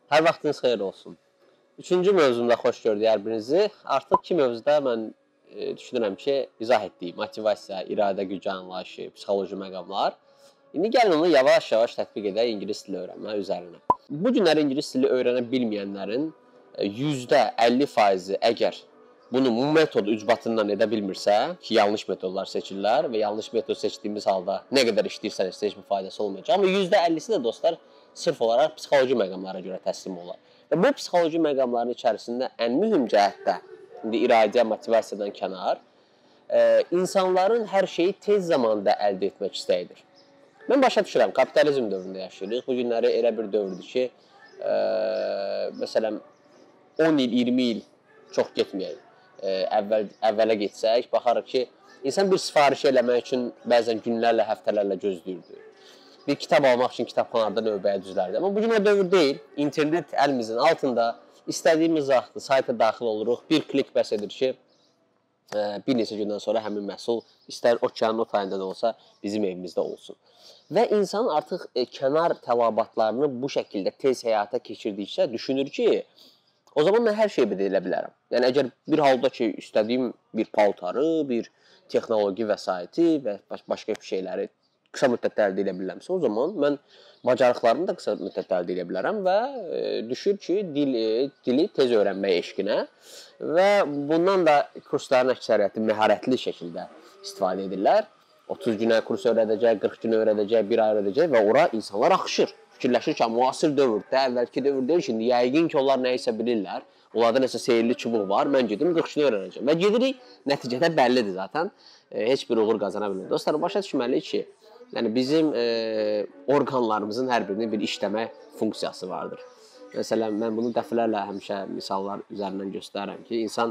Hər vaxtınız xeyir olsun. Üçüncü mövzumda xoş gördük hər birinizi. Artıq iki mövzuda mən düşünürəm ki, izah etdiyim motivasiya, iradə gücü anlayışı, psixoloji məqamlar. İndi gəlin onu yavaş-yavaş tətbiq edək ingilis dili öyrənmə üzərinə. Bu günləri ingilis dili öyrənə bilməyənlərin %50% əgər bunu bu metod ucbatından edə bilmirsə, ki, yanlış metodlar seçirlər və yanlış metod seçdiyimiz halda nə qədər işləyirsən, heç bir faydası olmayacaq. Amma %50'si də dostlar sırf olaraq psixoloji məqamlara görə təslim olar. Və bu psixoloji məqamların içərisində ən mühüm cəhətdə, indi iradə, motivasiyadan kənar, insanların hər şeyi tez zamanda əldə etmək istəyidir. Mən başa düşürəm, kapitalizm dövründə yaşayırıq. Bu günləri elə bir dövrdür ki, məsələn, 10 il, 20 il çox getməyək. Əvvələ getsək, baxarıq ki, insan bir sifariş eləmək üçün bəzən günlərlə, həftələrlə gözləyirdi. Bir kitab almaq üçün kitabxanada növbəyə düzlərdi. Amma bugün o dövr deyil. İnternet əlimizin altında istədiyimiz vaxtı sayta daxil oluruq. Bir klik bəs edir ki, bir neçə gündən sonra həmin məhsul istər okeanın o tayında da olsa bizim evimizdə olsun. Və insan artıq kənar tələbatlarını bu şəkildə tez həyata keçirdikcə düşünür ki, o zaman mən hər şeyi edə bilərəm. Yəni, əgər bir halda ki, istədiyim bir paltarı, bir texnoloji vəsaiti və başqa bir şeyləri qısa müddətdə əldə edə bilərəmsə, o zaman mən bacarıqlarımı da qısa müddətdə əldə edə bilərəm və düşür ki, dili tez öyrənmək eşqinə və bundan da kursların əksəriyyəti məharətli şəkildə istifadə edirlər. 30 günə kurs öyrədəcək, 40 günə öyrədəcək, bir ay öyrədəcək və ora insanlar axışır. Fikirləşir ki, müasir dövrdə, əvvəlki dövr deyil, şimdi yəqin ki, onlar nəyisə bilirlər. Onlarda nəsə seyirli çubuq var, mən gedim 40 günə öyrənəcəm. Və gedirik, nəticədə bəllidir zaten. Heç bir uğur qazana bilmir. Dostlar, başa düşməliyik ki, yəni bizim orqanlarımızın hər birinin bir işləmə funksiyası vardır. Məsələn, mən bunu dəfələrlə həmişə misallar üzərindən göstərirəm ki, insan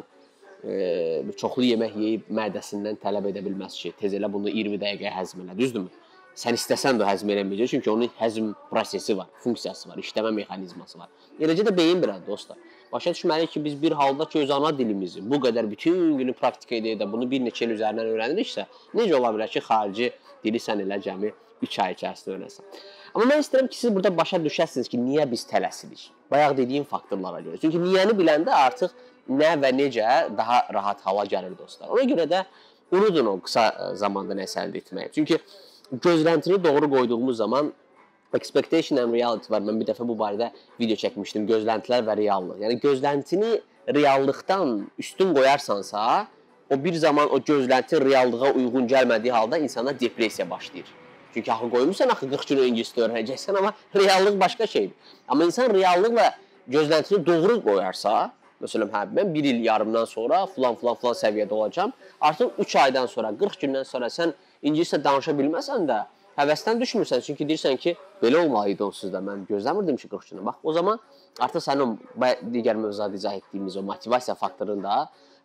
çoxlu yemək yeyib mədəsindən tələb edə bilməz ki, tez elə bunu 20 dəqiqəyə həzm elə, düzdürmü? Sən istəsən də həzm eləməyəcək, çünki onun həzm prosesi var, funksiyası var, işləmə mexanizması var. Eləcə də beyin belədir, dostlar. Başa düşməliyik ki, biz bir halda ki, öz ana dilimizi bu qədər bütün günü praktika edə bunu bir neçə il üzərindən öyrəniriksə, necə ola bilər ki, xarici dili sən elə cəmi 3 ay içərisində öyrənəsən. Amma mən istəyirəm ki, siz burada başa düşəsiniz ki, niyə biz tələsirik? Bayaq dediyim faktorlara görə. Çünki niyəni biləndə artıq nə və necə daha rahat hala gəlir, dostlar. Ona görə də unudun o qısa zamanda nəsə əldə etməyi. Çünki gözləntini doğru qoyduğumuz zaman expectation and reality var. Mən bir dəfə bu barədə video çəkmişdim. Gözləntilər və reallıq. Yəni gözləntini reallıqdan üstün qoyarsansa, o bir zaman o gözlənti reallığa uyğun gəlmədiyi halda insana depressiya başlayır. Çünki axı qoymuşsan, axı 40 gün ingilis dili öyrənəcəksən, amma reallıq başqa şeydir. Amma insan reallıqla gözləntini doğru qoyarsa, məsələn, mən bir il yarımdan sonra filan səviyyədə olacam. Artıq 3 aydan sonra, 40 gündən sonra sən ingiliscə danışa bilməsən də həvəsdən düşmürsən. Çünki deyirsən ki, belə olmalıydı onsuz da. Mən gözləmirdim ki, 40 günə. Bax, o zaman artıq sənin digər mövzuda izah etdiyimiz o motivasiya faktorunu da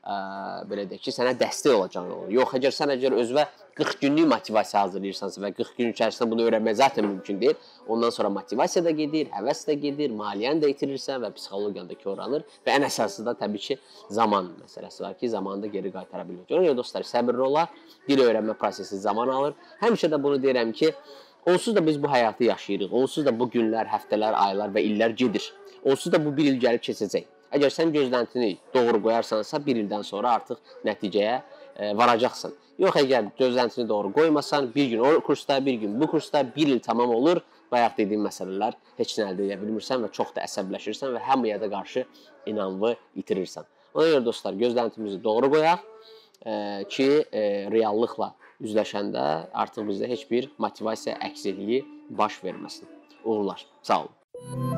belə deyək ki, sənə dəstək olacaq olur. Yox, əgər sən özünə 40 günlük motivasiya hazırlayırsansa və 40 gün içərisində bunu öyrənmək zaten mümkün deyil, ondan sonra motivasiya da gedir, həvəs də gedir, maliyyəni də itirirsən və psixologiyan da korlanır və ən əsası da təbii ki, zaman məsələsi var ki, zamanı da geri qaytara bilmək. Ona görə dostlar, səbirli olar, dil öyrənmə prosesi zaman alır. Həmişə də bunu deyirəm ki, onsuz da biz bu həyatı yaşayırıq, onsuz da bu günlər, həftələr, aylar və illər gedir. Onsuz da bu bir il gəlib keçəcək. Əgər sən gözləntini doğru qoyarsansa, bir ildən sonra artıq nəticəyə varacaqsın. Yox, əgər gözləntini doğru qoymasan, bir gün o kursda, bir gün bu kursda, bir il tamam olur, bayaq dediyim məsələlər heç nə əldə edə bilmirsən və çox da əsəbləşirsən və hamıya da qarşı inamı itirirsən. Ona görə dostlar, gözləntimizi doğru qoyaq ki, reallıqla üzləşəndə artıq bizdə heç bir motivasiya əksikliyi baş verməsin. Uğurlar, sağ olun.